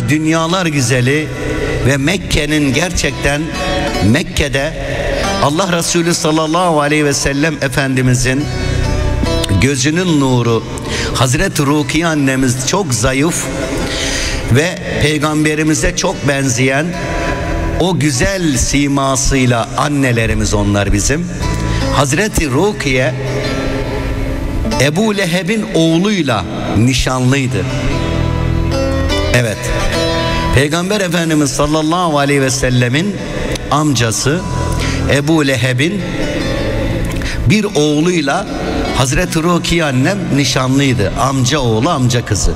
dünyalar güzeli ve Mekke'nin gerçekten Mekke'de Allah Resulü sallallahu aleyhi ve sellem Efendimizin gözünün nuru Hazreti Rukiye annemiz çok zayıf ve peygamberimize çok benzeyen o güzel simasıyla annelerimiz onlar bizim. Hazreti Rukiye Ebu Leheb'in oğluyla nişanlıydı. Evet, Peygamber Efendimiz sallallahu aleyhi ve sellemin amcası Ebu Leheb'in bir oğluyla Hazreti Rukiye annem nişanlıydı. Amca oğlu, amca kızı.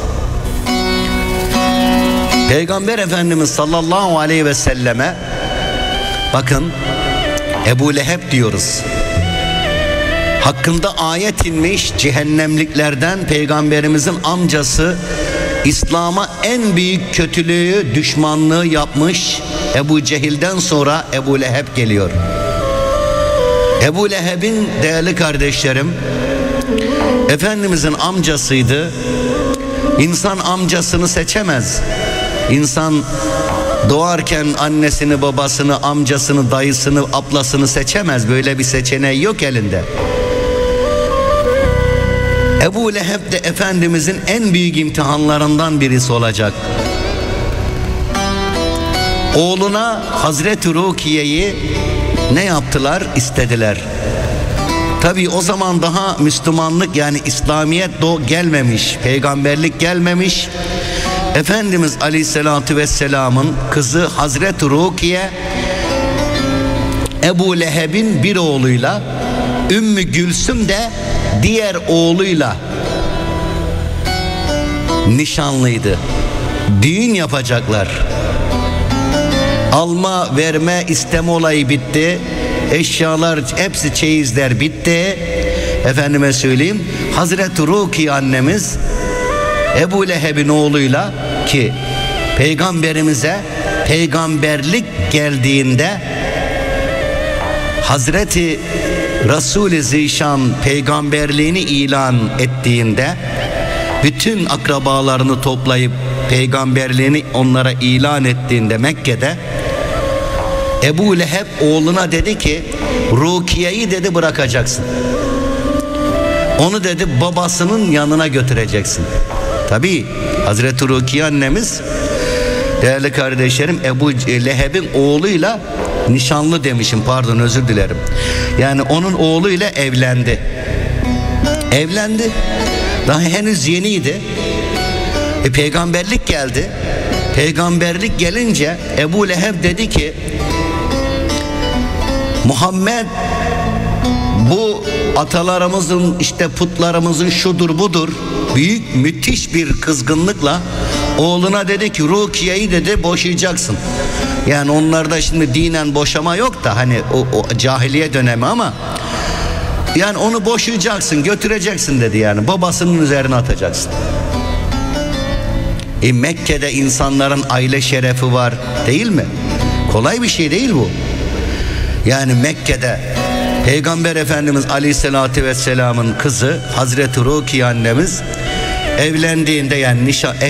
Peygamber Efendimiz sallallahu aleyhi ve selleme bakın, Ebu Leheb diyoruz. Hakkında ayet inmiş, cehennemliklerden peygamberimizin amcası, İslam'a en büyük kötülüğü, düşmanlığı yapmış Ebu Cehil'den sonra Ebu Leheb geliyor. Ebu Leheb'in değerli kardeşlerim, Efendimizin amcasıydı. İnsan amcasını seçemez. İnsan doğarken annesini, babasını, amcasını, dayısını, ablasını seçemez. Böyle bir seçeneği yok elinde. Ebu Leheb de Efendimizin en büyük imtihanlarından birisi olacak. Oğluna Hazreti Rukiye'yi ne yaptılar? İstediler. Tabii o zaman daha Müslümanlık, yani İslamiyet gelmemiş, peygamberlik gelmemiş. Efendimiz Aleyhisselatü Vesselam'ın kızı Hazreti Rukiye, Ebu Leheb'in bir oğluyla, Ümmü Gülsüm de diğer oğluyla nişanlıydı. Düğün yapacaklar. Alma, verme, isteme olayı bitti. Eşyalar, hepsi, çeyizler bitti. Efendime söyleyeyim, Hazreti Rukiye annemiz Ebu Leheb'in oğluyla, ki peygamberimize peygamberlik geldiğinde Hazreti Resul-i Zişan peygamberliğini ilan ettiğinde bütün akrabalarını toplayıp peygamberliğini onlara ilan ettiğinde Mekke'de Ebu Leheb oğluna dedi ki, Rukiye'yi dedi bırakacaksın. Onu dedi babasının yanına götüreceksin. Tabii Hazreti Rukiye annemiz, değerli kardeşlerim, Ebu Leheb'in oğluyla nişanlı demişim, pardon, özür dilerim. Yani onun oğluyla evlendi. Evlendi. Daha henüz yeniydi. Peygamberlik geldi. Peygamberlik gelince Ebu Leheb dedi ki, Muhammed bu atalarımızın, işte putlarımızın şudur budur, büyük müthiş bir kızgınlıkla oğluna dedi ki, Rukiye'yi dedi boşayacaksın. Yani onlarda şimdi dinen boşama yok da, hani o cahiliye dönemi, ama yani onu boşayacaksın, götüreceksin dedi, yani babasının üzerine atacaksın. Mekke'de insanların aile şerefi var, değil mi? Kolay bir şey değil bu. Yani Mekke'de Peygamber Efendimiz Aleyhisselatü Vesselam'ın kızı Hazreti Rukiye annemiz evlendiğinde, yani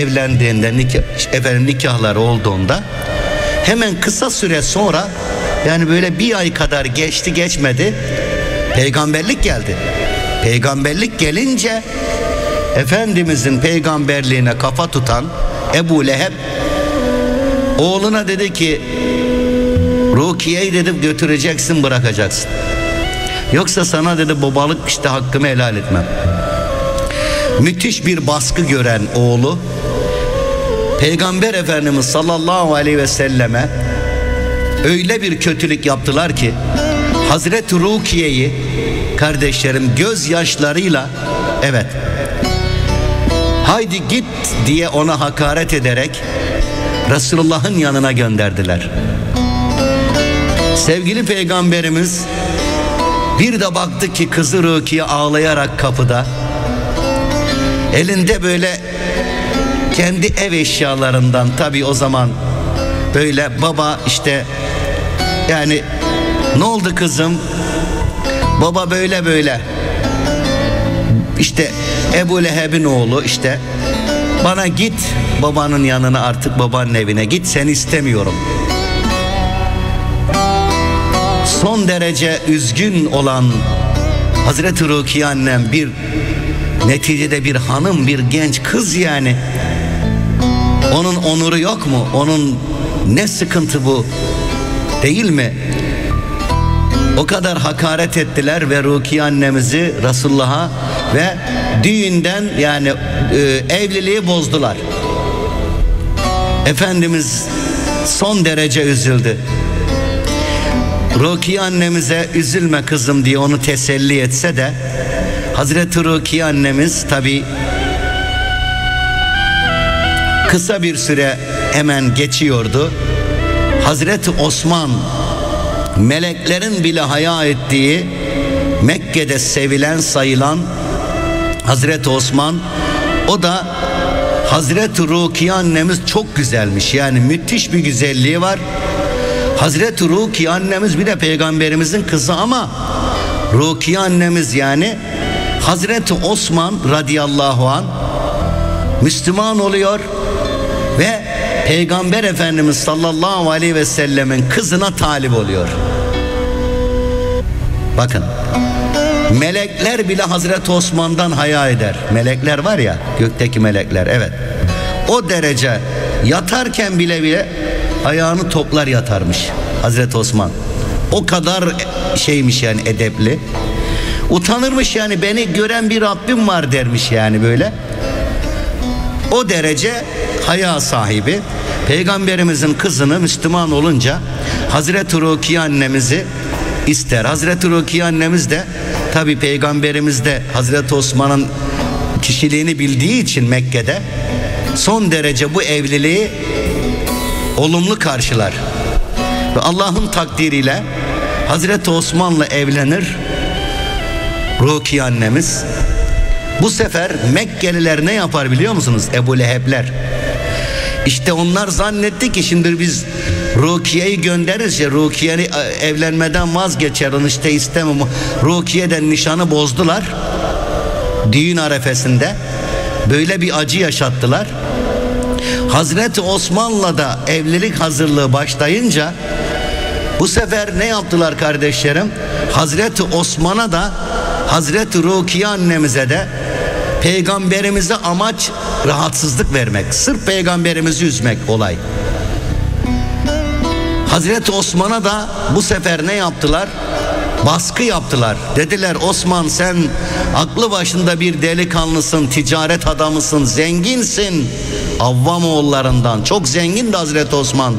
nikahlar olduğunda hemen kısa süre sonra, yani böyle bir ay kadar geçti geçmedi, peygamberlik geldi. Peygamberlik gelince Efendimizin peygamberliğine kafa tutan Ebu Leheb oğluna dedi ki, Rukiye'yi dedi götüreceksin, bırakacaksın. Yoksa sana dedi babalık işte hakkımı helal etmem. Müthiş bir baskı gören oğlu Peygamber Efendimiz sallallahu aleyhi ve selleme öyle bir kötülük yaptılar ki Hazreti Rukiye'yi, kardeşlerim, gözyaşlarıyla, evet, haydi git diye ona hakaret ederek Resulullah'ın yanına gönderdiler. Sevgili Peygamberimiz bir de baktı ki kızı Rukiye ağlayarak kapıda, elinde böyle kendi ev eşyalarından, tabii o zaman böyle baba işte, yani ne oldu kızım, baba böyle böyle, işte Ebu Leheb'in oğlu işte bana git babanın yanına, artık babanın evine git, seni istemiyorum. Son derece üzgün olan Hazreti Rukiye annem, bir neticede bir hanım, bir genç kız yani. Onun onuru yok mu? Onun ne sıkıntı bu, değil mi? O kadar hakaret ettiler ve Rukiye annemizi Resulullah'a ve düğünden yani evliliği bozdular. Efendimiz son derece üzüldü. Rukiye annemize üzülme kızım diye onu teselli etse de Hazreti Rukiye annemiz tabi kısa bir süre hemen geçiyordu. Hazreti Osman, meleklerin bile haya ettiği, Mekke'de sevilen sayılan Hazreti Osman, o da Hazreti Rukiye annemiz çok güzelmiş, yani müthiş bir güzelliği var. Hazreti Rukiye annemiz bir de peygamberimizin kızı ama Rukiye annemiz yani Hazreti Osman radıyallahu an Müslüman oluyor ve Peygamber Efendimiz sallallahu aleyhi ve sellemin kızına talip oluyor. Bakın, melekler bile Hazreti Osman'dan haya eder. Melekler var ya, gökteki melekler, evet. O derece yatarken bile ayağını toplar yatarmış Hazreti Osman. O kadar şeymiş yani, edepli. Utanırmış yani, beni gören bir Rabbim var dermiş yani böyle. O derece haya sahibi. Peygamberimizin kızını Müslüman olunca Hazreti Rukiye annemizi ister. Hazreti Rukiye annemiz de tabi Peygamberimiz de Hazreti Osman'ın kişiliğini bildiği için Mekke'de son derece bu evliliği olumlu karşılar. Ve Allah'ın takdiriyle Hazreti Osman'la evlenir Rukiye annemiz. Bu sefer Mekkeliler ne yapar biliyor musunuz? Ebu Leheb'ler. İşte onlar zannetti ki şimdi biz Rukiye'yi göndeririz ya, Rukiye'yi evlenmeden vazgeçer, onu işte istemem. Rukiye'den nişanı bozdular. Düğün arefesinde böyle bir acı yaşattılar. Hazreti Osman'la da evlilik hazırlığı başlayınca bu sefer ne yaptılar kardeşlerim? Hazreti Osman'a da Hazreti Rukiye annemize de peygamberimize amaç rahatsızlık vermek. Sırf peygamberimizi üzmek olay. Hazreti Osman'a da bu sefer ne yaptılar? Baskı yaptılar. Dediler, Osman sen aklı başında bir delikanlısın, ticaret adamısın, zenginsin. Avvam oğullarından çok zengindi Hazreti Osman.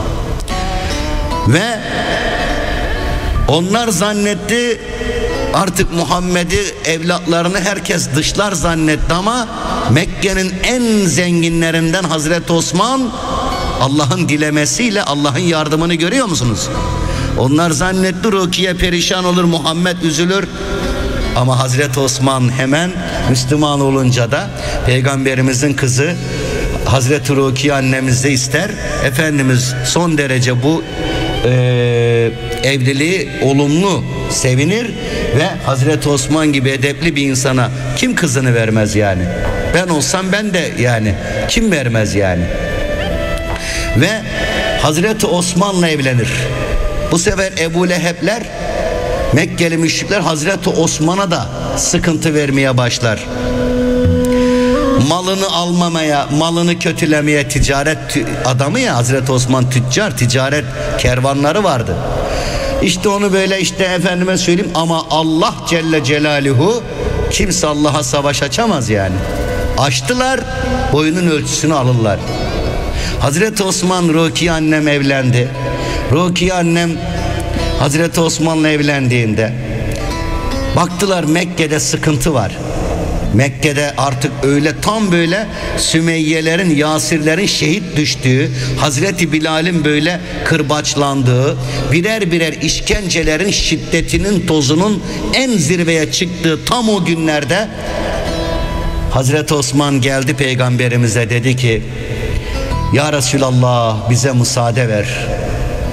Ve onlar zannetti artık Muhammed'i, evlatlarını herkes dışlar zannetti ama Mekke'nin en zenginlerinden Hazreti Osman, Allah'ın dilemesiyle Allah'ın yardımını görüyor musunuz? Onlar zannetti Rukiye perişan olur, Muhammed üzülür. Ama Hazreti Osman hemen Müslüman olunca da Peygamberimizin kızı Hazreti Rukiye annemiz de ister. Efendimiz son derece bu evliliği olumlu sevinir ve Hazreti Osman gibi edepli bir insana kim kızını vermez yani? Ben olsam ben de yani, kim vermez yani? Ve Hazreti Osman'la evlenir. Bu sefer Ebu Leheb'ler, Mekkeli müşrikler Hazreti Osman'a da sıkıntı vermeye başlar. Malını almamaya, malını kötülemeye, ticaret adamı ya Hazreti Osman, tüccar, ticaret kervanları vardı. İşte onu böyle işte efendime söyleyeyim, ama Allah Celle Celaluhu, kimse Allah'a savaş açamaz yani. Açtılar, boyunun ölçüsünü alırlar. Hazreti Osman Rukiye annem evlendi. Rukiye annem Hazreti Osman'la evlendiğinde baktılar Mekke'de sıkıntı var. Mekke'de artık öyle tam böyle Sümeyyelerin, Yasirlerin şehit düştüğü, Hazreti Bilal'in böyle kırbaçlandığı, birer birer işkencelerin şiddetinin, tozunun en zirveye çıktığı tam o günlerde Hazreti Osman geldi Peygamberimize, dedi ki ya Resulallah, bize müsaade ver,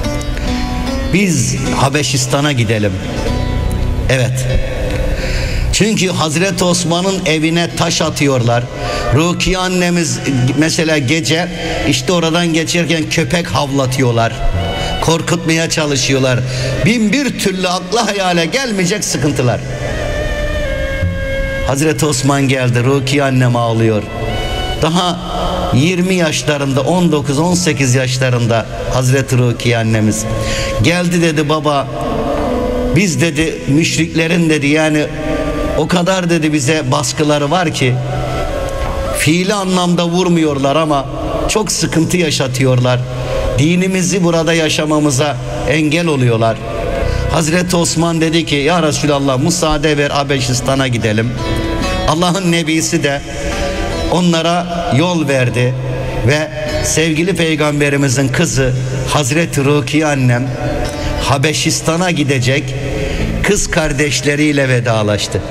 biz Habeşistan'a gidelim. Evet, Çünkü Hazreti Osman'ın evine taş atıyorlar. Rukiye annemiz mesela gece işte oradan geçerken köpek havlatıyorlar. Korkutmaya çalışıyorlar. Bin bir türlü akla hayale gelmeyecek sıkıntılar. Hazreti Osman geldi, Rukiye annem ağlıyor. Daha 20 yaşlarında, 19-18 yaşlarında Hazreti Rukiye annemiz geldi, dedi baba biz dedi müşriklerin dedi yani o kadar dedi bize baskıları var ki fiili anlamda vurmuyorlar ama çok sıkıntı yaşatıyorlar. Dinimizi burada yaşamamıza engel oluyorlar. Hazreti Osman dedi ki ya Resulallah müsaade ver, Habeşistan'a gidelim. Allah'ın nebisi de onlara yol verdi ve sevgili peygamberimizin kızı Hazreti Rukiye annem Habeşistan'a gidecek, kız kardeşleriyle vedalaştı.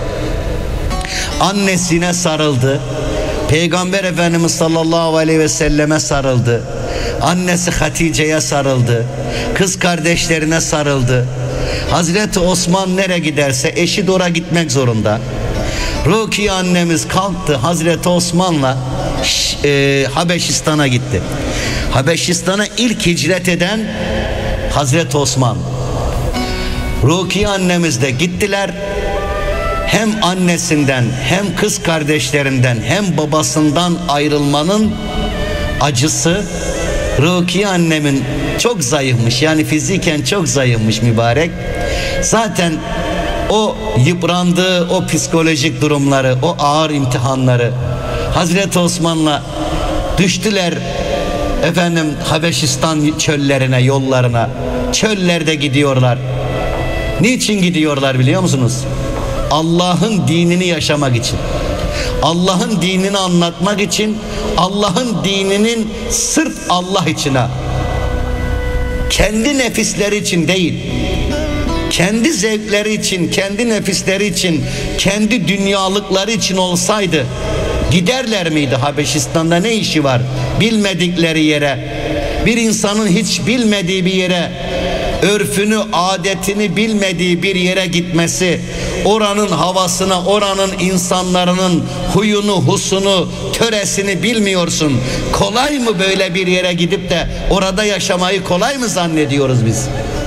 Annesine sarıldı. Peygamber Efendimiz sallallahu aleyhi ve selleme sarıldı. Annesi Hatice'ye sarıldı. Kız kardeşlerine sarıldı. Hazreti Osman nereye giderse eşi de oraya gitmek zorunda. Rukiye annemiz kalktı, Hazreti Osman'la Habeşistan'a gitti. Habeşistan'a ilk hicret eden Hazreti Osman. Rukiye annemiz de gittiler. Hem annesinden hem kız kardeşlerinden hem babasından ayrılmanın acısı, Rukiye annemin çok zayıfmış, yani fiziken çok zayıfmış mübarek. Zaten o yıprandığı o psikolojik durumları, o ağır imtihanları Hazreti Osman'la düştüler efendim Habeşistan çöllerine, yollarına. Çöllerde gidiyorlar. Niçin gidiyorlar biliyor musunuz? Allah'ın dinini yaşamak için. Allah'ın dinini anlatmak için, Allah'ın dininin sırf Allah içine, kendi nefisleri için değil, kendi zevkleri için, kendi nefisleri için, kendi dünyalıkları için olsaydı giderler miydi? Habeşistan'da ne işi var? Bilmedikleri yere, bir insanın hiç bilmediği bir yere, örfünü, adetini bilmediği bir yere gitmesi, oranın havasına, oranın insanların huyunu, husunu, töresini bilmiyorsun. Kolay mı böyle bir yere gidip de orada yaşamayı kolay mı zannediyoruz biz?